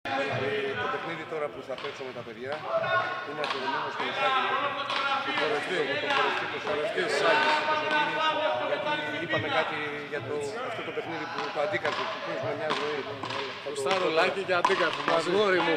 Το παιχνίδι τώρα που θα παίξω με τα παιδιά είναι αφιερωμένο στο Ισάκη, το χορευτή του Ισάκη, γιατί είπαμε κάτι για αυτό το παιχνίδι που το αντίκαρπο που παίζουμε μια ζωή. Σωστά ρολάκι και αντίκαρπο, μαζγόρι μου.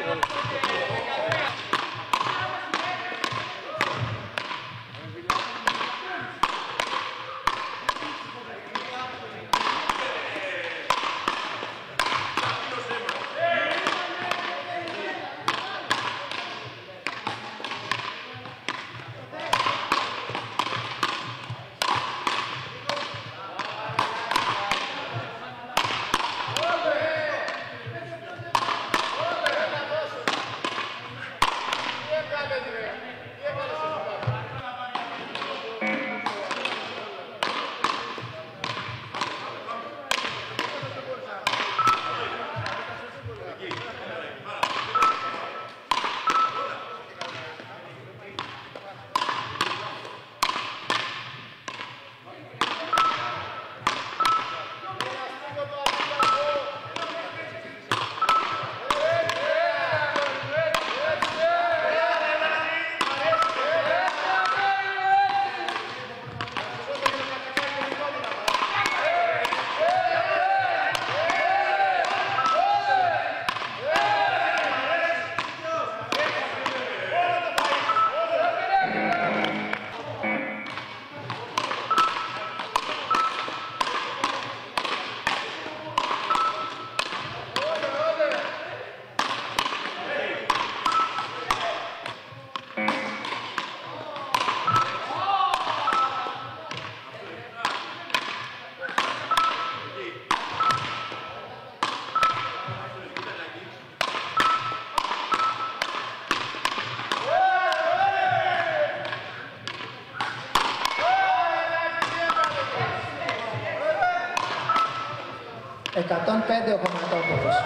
105 ο Χωματόπουλος.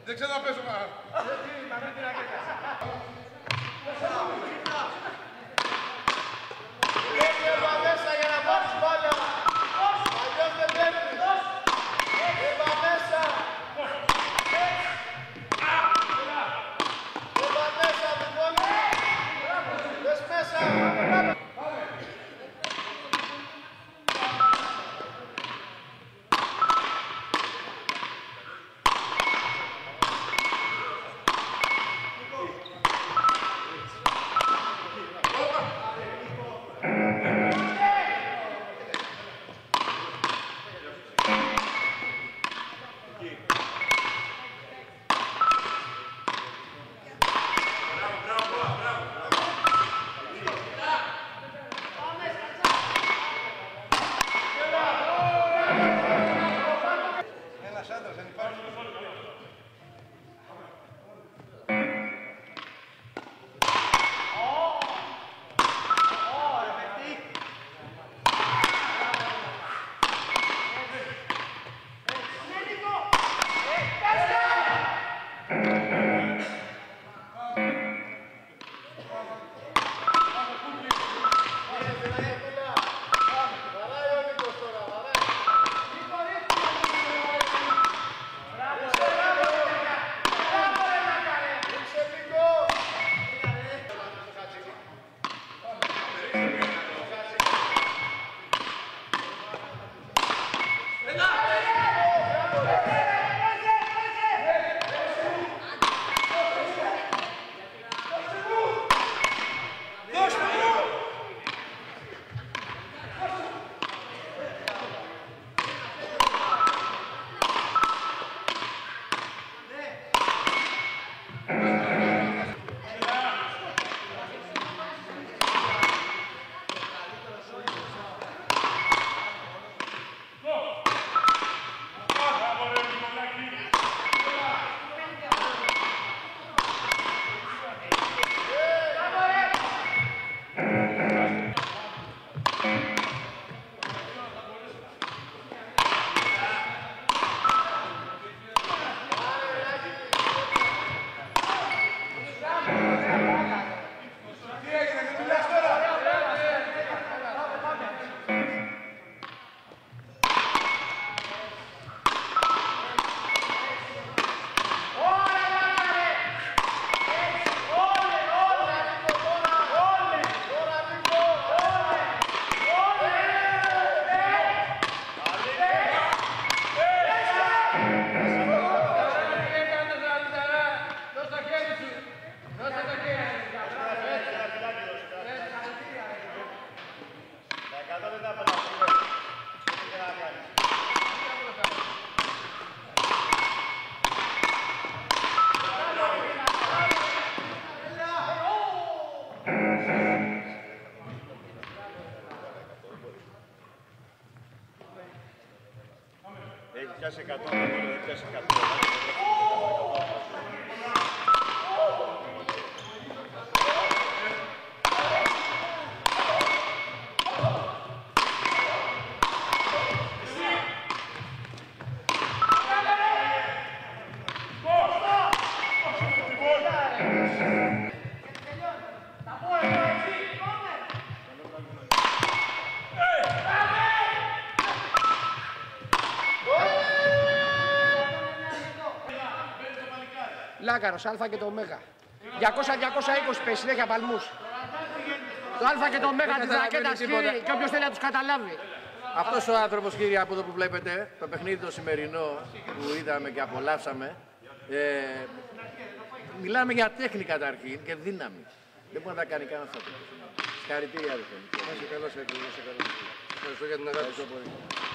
Δεν ξέρω να παίζω, μα. Μέσα για να πάρεις μπάλα. Αλλιώς δεν παίρνεις. Είπα μέσα. Είπα μέσα, λοιπόν. Πες μέσα. Έχει πιάσει 100, έχει πιάσει 100. Λάκαρος, Α και το Ω. 200-220 πες, συνέχεια παλμούς. Το Α και το Ω της ρακέτας, κύριε, και όποιος θέλει να τους καταλάβει. Αυτός ο άνθρωπος, κύριε, από εδώ που βλέπετε, το παιχνίδι το σημερινό που είδαμε και απολαύσαμε, μιλάμε για τέχνη καταρχήν και δύναμη. Δεν μπορεί να τα κάνει κανένας άνθρωπος. Συγχαρητήρια, αδελφέ. Να είσαι καλά, σε καλά. Ευχαριστώ για την αγάπη σου.